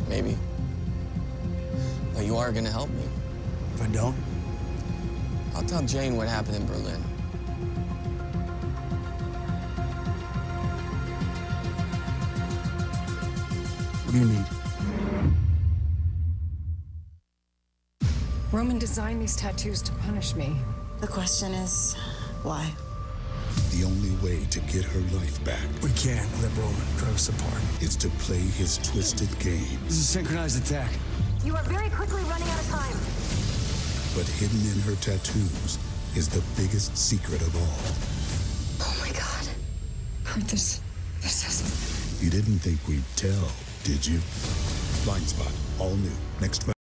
Maybe. But you are gonna help me. If I don't? I'll tell Jane what happened in Berlin. What do you need? Roman designed these tattoos to punish me. The question is, why? The only way to get her life back We can't let Roman drive us apart. is to play his twisted game. This is a synchronized attack. You are very quickly running out of time. But hidden in her tattoos is the biggest secret of all. Oh my God. Heard this. This is... You didn't think we'd tell, did you? Blindspot, all new, next